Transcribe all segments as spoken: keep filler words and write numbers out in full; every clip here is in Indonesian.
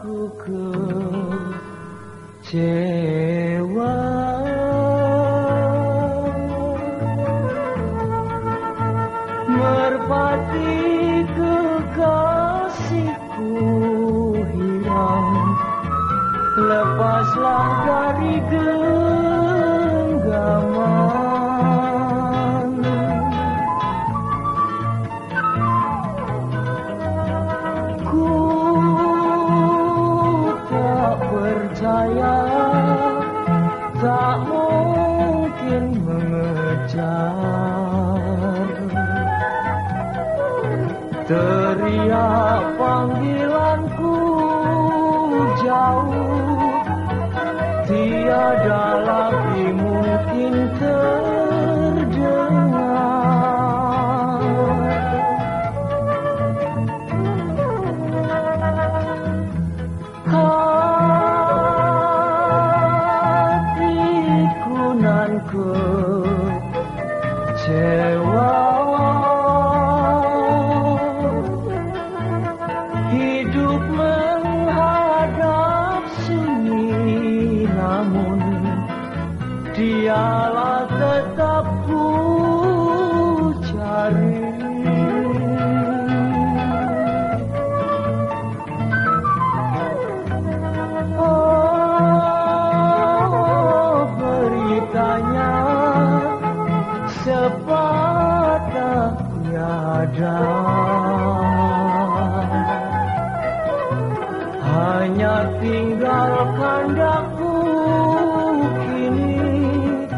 aku kecewa. Merpati kekasihku hilang, lepaslah dari genggaman. Ku tak percaya, tak mungkin mengejar. Teriak panggilanku jauh, tiada lagi mungkin terdengar. Hatiku nan kecewa, hidup menghadap sunyi, namun dialah tetap ku cari. Oh, beritanya sepatah tiada, hanya tinggal kandaku kini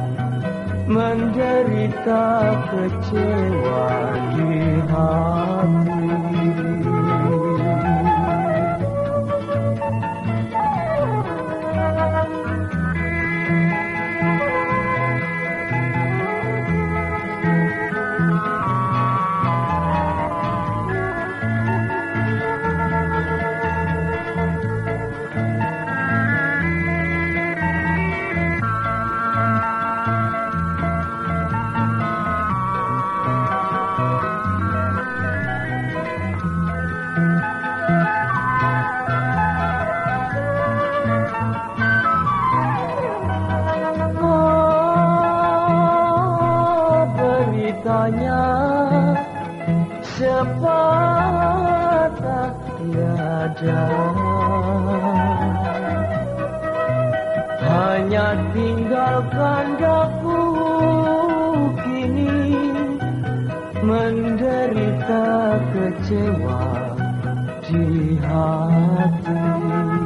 menderita kecewa di hati. Beritanya sepatah tiada, hanya tinggal kandaku kini menderita kecewa di hati.